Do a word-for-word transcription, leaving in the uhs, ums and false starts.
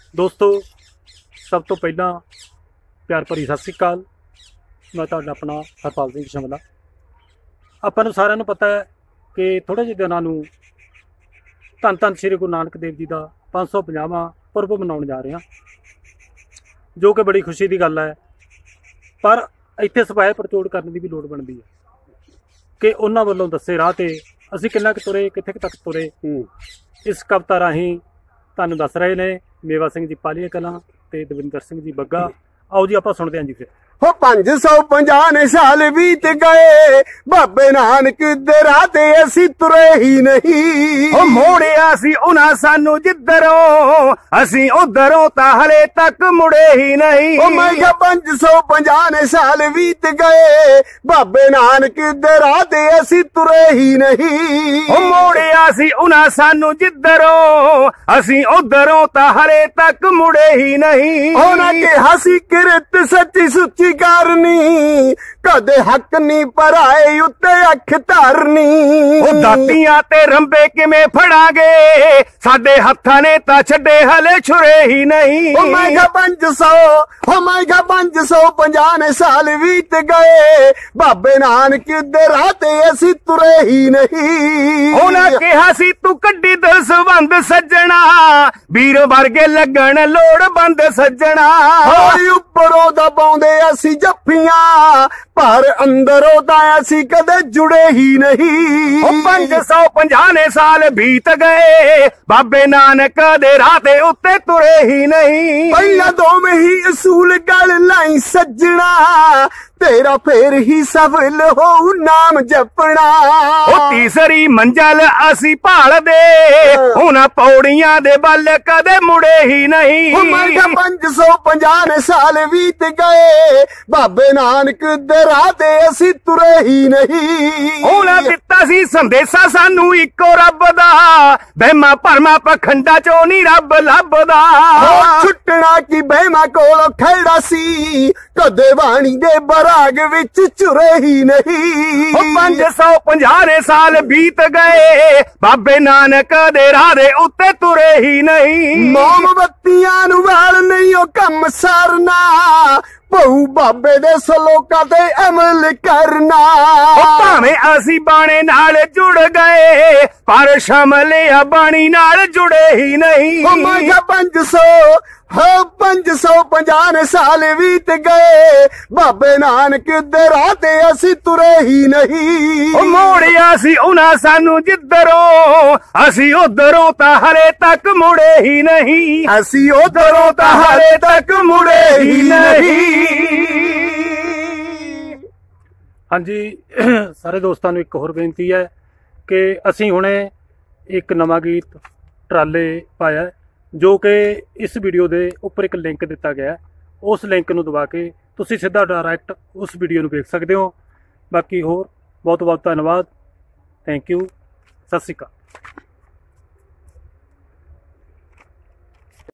दोस्तों सब तो पहला प्यार भरी सत श्री अकाल। मैं तुहाडा अपना हरपाल सिंह शमला। आपां नूं सारिआं नूं पता है कि थोड़े जिहे दिनां नूं धन धन श्री गुरु नानक देव जी का पाँच सौ पचासवां पुरब मनाउण जा रहे हैं, जो कि बड़ी खुशी की गल है। पर इत्थे सफाया परचोड़ करने की भी लोड़ बनती है कि उन्हां वल्लों दस्से राह ते असीं किन्ना क तुरे, कित्थे तक तुरे। इस कविता राहीं तुहानूं दस रहे ने मेवा सिंह जी पालीआ कलां ते दविंदर सिंह जी बग्गा। आओ जी आपां सुणदे हां जी। फिर हो पांच सौ पंजाह साल बीत गए, बाबे नानक दे राह ते असी तुरे ही नहीं। हो मोड़िया सी उन्हां सानू जिधरों, असी उधरों ता हले तक मुड़े ही नहीं। ओ मैं क्या पांच सौ पंजाह साल बीत गए, बाबे नानक दे राह ते असी तुरे ही नहीं। हो मोड़िया सी उन्हां सानू जिधरों, असी उधरों ता हले तक मुड़े ही नहीं। हो ना के हसी किरत सच्ची सुच्ची करनी, कदे हक नी पराए उत्ते अख धरनी। ओ दातियां ते रंबे किवें फड़ांगे, साडे हत्थां ने तां छड्डे हले छुरे ही नहीं। ओ मैं क्या पांच सौ हो मैं क्या पांच सौ पंजाह साल बीत गए, बाबे नानक दे राह ते असी तुरे ही नहीं। उन्हां कहा सी तू कड्डी दसवंद सज्जणा, वीर वर्गे लगण लोड़ बंद सज्जणा। उपरों दा पाउंदे असी जफ्फियां, पर अंदरों दा असी कदे जुड़े ही नहीं। ओ पंज सौ पंजाह साल बीत गए, बाबे नानक दे राह ते उत्ते तुरे ही नहीं। पहला दो में ही असूल गल लाई सज्जणा, तेरा फेर ही सफल हो नाम जपना। ओ तीसरी मंजिल असी भाल दे, उन्हां पौड़ियां दे बल कदे मुड़े ही नहीं। मैं पंज सौ पंजाह साल बीत गए, बाबे नानक दे राह ते असी तुरे ही नहीं। उन्हां दित्ता सी संदेशा सानू इको रब दा, बहमा भरमा पखंडा चो नी रब लभदा। छुटना की बहमा कोलों खड़ा सी, कदे बाणी दे बराग विच चुरे ही नहीं। ओ पंज सौ पंजाह साल बीत गए, बाबे नानक दे राह दे उत्ते तुरे ही नहीं। मोमबत्तियां नूं वाल नहीं ओ कम सरना, बहु बाबे दे सलोकां ते अमल करना। भावें असी बाणे नाल जुड़ गए, पर शमलिया बाणी नाल जुड़े ही नहीं। ओ मैं क्या पांच सौ हो पांच सौ पंजाह साल बीत गए, बाबे नानक दे राह ते असी तुरे ही नहीं। ओ मोड़िया सी उन्हां सानू जिधरों, असी उधरों ता हले तक मुड़े ही नहीं। असी उधरों ता हले तक मुड़े ही नहीं। हाँ जी सारे दोस्तों नूं एक होर बेनती है कि असीं हुणे एक नवां गीत ट्राले पाया है, जो कि इस वीडियो के उपर एक लिंक दिता गया है। उस लिंक नूं दबा के तुसीं सीधा डायरैक्ट उस वीडियो नूं वेख सकते हो। बाकी होर बहुत बहुत धन्यवाद। Thank you. सत श्री अकाल।